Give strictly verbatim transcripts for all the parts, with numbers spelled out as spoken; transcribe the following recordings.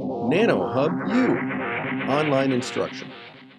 nanoHUB-U, online instruction.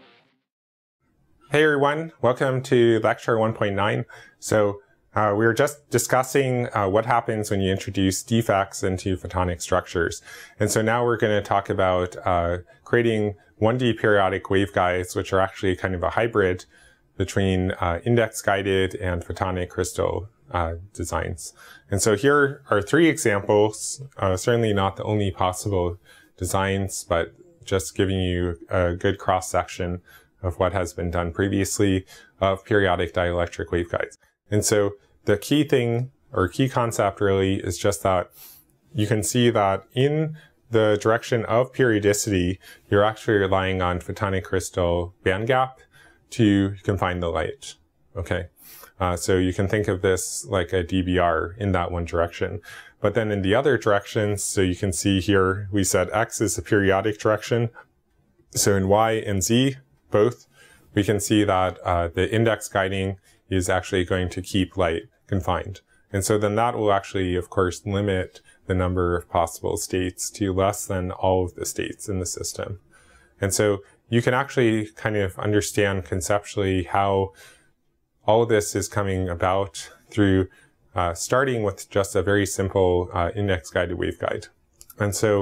Hey everyone, welcome to lecture one point nine. So uh, we were just discussing uh, what happens when you introduce defects into photonic structures. And so now we're going to talk about uh, creating one D periodic waveguides, which are actually kind of a hybrid between uh, index-guided and photonic crystal uh, designs. And so here are three examples, uh, certainly not the only possible designs, but just giving you a good cross-section of what has been done previously of periodic dielectric waveguides. And so the key thing, or key concept really, is just that you can see that in the direction of periodicity, you're actually relying on photonic crystal bandgap to confine the light, okay? Uh, so you can think of this like a D B R in that one direction. But then in the other directions, so you can see here, we said X is the periodic direction. So in Y and Z, both, we can see that uh, the index guiding is actually going to keep light confined. And so then that will actually, of course, limit the number of possible states to less than all of the states in the system. And so you can actually kind of understand conceptually how all of this is coming about through uh, starting with just a very simple uh, index-guided waveguide. And so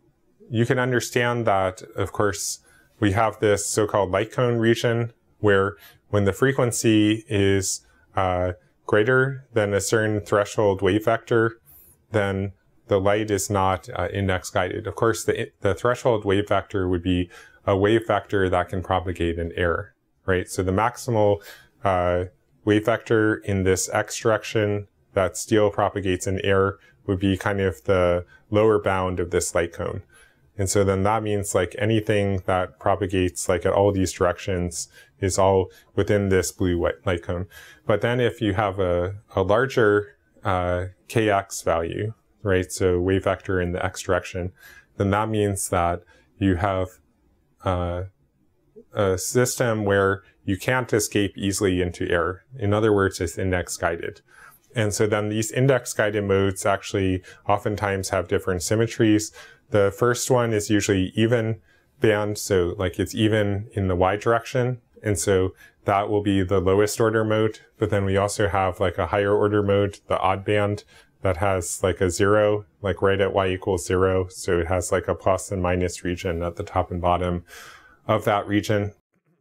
you can understand that, of course, we have this so-called light cone region where when the frequency is uh, greater than a certain threshold wave vector, then the light is not uh, index-guided. Of course, the, the threshold wave vector would be a wave vector that can propagate in air, right? So the maximal uh, wave vector in this x direction that still propagates in air would be kind of the lower bound of this light cone. And so then that means like anything that propagates like at all these directions is all within this blue white light cone. But then if you have a, a larger uh, kx value, right, so wave vector in the x direction, then that means that you have uh, a system where you can't escape easily into air. In other words, it's index guided. And so then these index guided modes actually oftentimes have different symmetries. The first one is usually even band, so like it's even in the y direction. And so that will be the lowest order mode. But then we also have like a higher order mode, the odd band, that has like a zero, like right at y equals zero. So it has like a plus and minus region at the top and bottom of that region.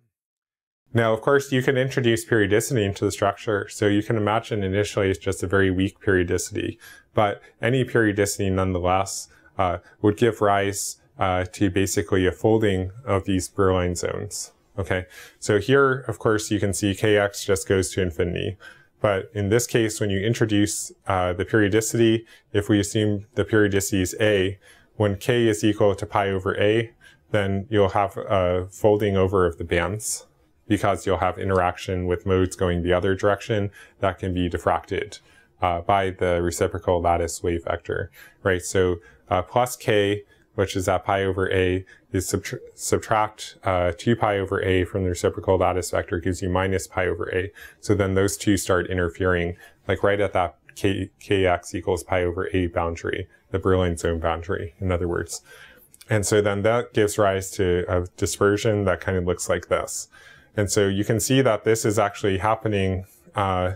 Now, of course, you can introduce periodicity into the structure. So you can imagine initially it's just a very weak periodicity, but any periodicity nonetheless uh, would give rise uh, to basically a folding of these Brillouin zones. Okay, so here, of course, you can see kx just goes to infinity. But in this case, when you introduce uh, the periodicity, if we assume the periodicity is A, when k is equal to pi over A, then you'll have a folding over of the bands because you'll have interaction with modes going the other direction that can be diffracted uh, by the reciprocal lattice wave vector, right? So uh, plus k, which is at pi over A, is subtra subtract uh, two pi over A from the reciprocal lattice vector gives you minus pi over A. So then those two start interfering, like right at that k, kx equals pi over A boundary, the Brillouin zone boundary, in other words. And so then that gives rise to a dispersion that kind of looks like this. And so you can see that this is actually happening uh,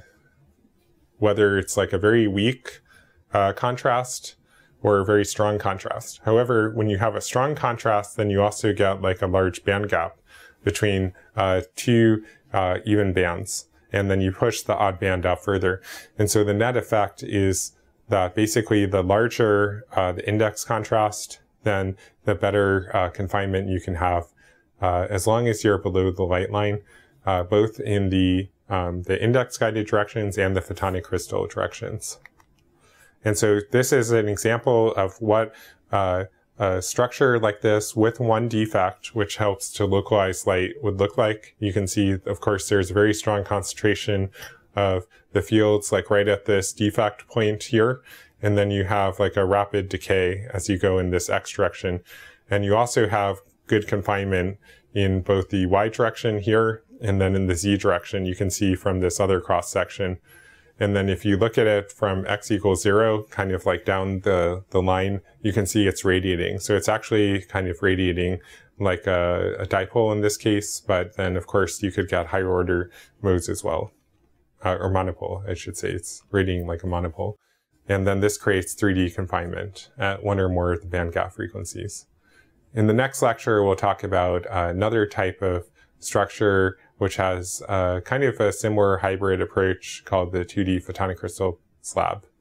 whether it's like a very weak uh, contrast or a very strong contrast. However, when you have a strong contrast, then you also get like a large band gap between uh, two uh, even bands, and then you push the odd band out further. And so the net effect is that basically the larger uh, the index contrast, then the better uh, confinement you can have uh, as long as you're below the light line, uh, both in the, um, the index-guided directions and the photonic crystal directions. And so this is an example of what uh, a structure like this with one defect, which helps to localize light, would look like. You can see, of course, there's a very strong concentration of the fields like right at this defect point here. And then you have like a rapid decay as you go in this x direction. And you also have good confinement in both the y direction here and then in the z direction. You can see from this other cross section. And then if you look at it from x equals zero, kind of like down the, the line, you can see it's radiating. So it's actually kind of radiating like a, a dipole in this case, but then of course you could get higher order modes as well. Uh, or monopole, I should say. It's radiating like a monopole. And then this creates three D confinement at one or more of the band gap frequencies. In the next lecture, we'll talk about uh, another type of structure which has uh, kind of a similar hybrid approach called the two D photonic crystal slab.